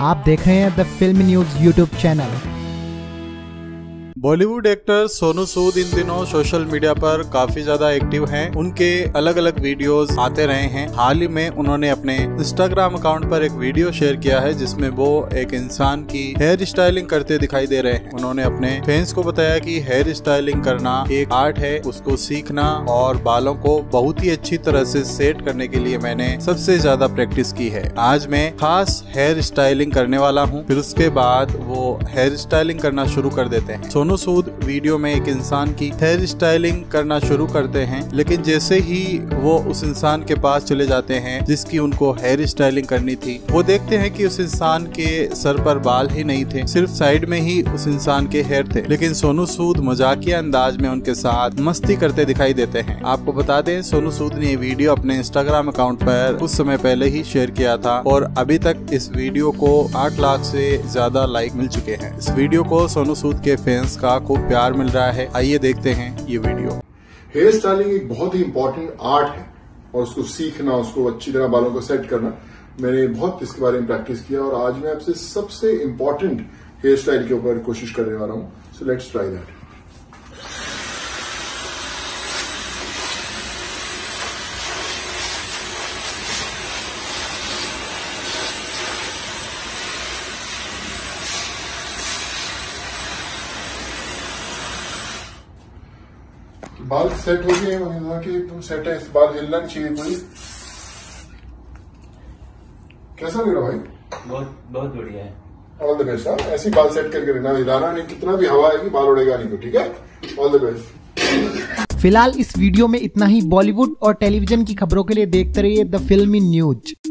आप देख रहे हैं the film news YouTube channel. Bollywood actor Sonu Sood इन दिनों सोशल मीडिया पर काफी ज्यादा एक्टिव हैं। उनके अलग अलग वीडियोस आते रहे हैं। हाल ही में उन्होंने अपने इंस्टाग्राम अकाउंट पर एक वीडियो शेयर किया है जिसमें वो एक इंसान की हेयर स्टाइलिंग करते दिखाई दे रहे हैं। उन्होंने अपने फैंस को बताया कि हेयर स्टाइलिंग करना एक आर्ट है, उसको सीखना और बालों को बहुत ही अच्छी तरह से सेट करने के लिए मैंने सबसे ज्यादा प्रैक्टिस की है। आज मैं खास हेयर स्टाइलिंग करने वाला हूँ। फिर उसके बाद वो हेयर स्टाइलिंग करना शुरू कर देते हैं। सोनू सूद वीडियो में एक इंसान की हेयर स्टाइलिंग करना शुरू करते हैं, लेकिन जैसे ही वो उस इंसान के पास चले जाते हैं जिसकी उनको हेयर स्टाइलिंग करनी थी, वो देखते हैं कि उस इंसान के सर पर बाल ही नहीं थे, सिर्फ साइड में ही उस इंसान के हेयर थे। लेकिन सोनू सूद मजाकिया अंदाज में उनके साथ मस्ती करते दिखाई देते हैं। आपको बता दें, सोनू सूद ने ये वीडियो अपने इंस्टाग्राम अकाउंट पर कुछ समय पहले ही शेयर किया था और अभी तक इस वीडियो को 8 लाख से ज्यादा लाइक मिल चुके हैं। इस वीडियो को सोनू सूद के फैंस का खूब प्यार मिल रहा है। आइए देखते हैं ये वीडियो। हेयर स्टाइलिंग एक बहुत ही इंपॉर्टेंट आर्ट है और उसको सीखना, उसको अच्छी तरह बालों को सेट करना, मैंने बहुत इसके बारे में प्रैक्टिस किया और आज मैं आपसे सबसे इंपॉर्टेंट हेयर स्टाइल के ऊपर कोशिश करने वाला हूं। So let's try that. बाल सेट हो गए, मैंने कहा कि तुम सेट है, इस बाल हिलना नहीं चाहिए कोई। कैसा लग रहा भाई? बहुत बढ़िया है। All the best. ऐसी बाल सेट करके रहना, हिलाना नहीं, कितना भी हवा आएगी बाल उड़ेगा नहीं तो, ठीक है? All the best. फिलहाल इस वीडियो में इतना ही। बॉलीवुड और टेलीविजन की खबरों के लिए देखते रहिए द फिल्मी न्यूज।